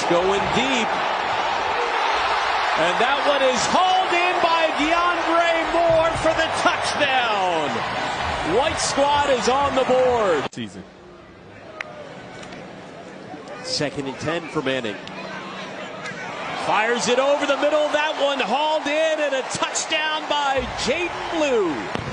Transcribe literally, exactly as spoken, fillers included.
going deep. And that one is hauled in by DeAndre Moore for the touchdown. White squad is on the board. Season. Second and ten for Manning. Fires it over the middle. That one hauled in and a touchdown by Jaden Blue.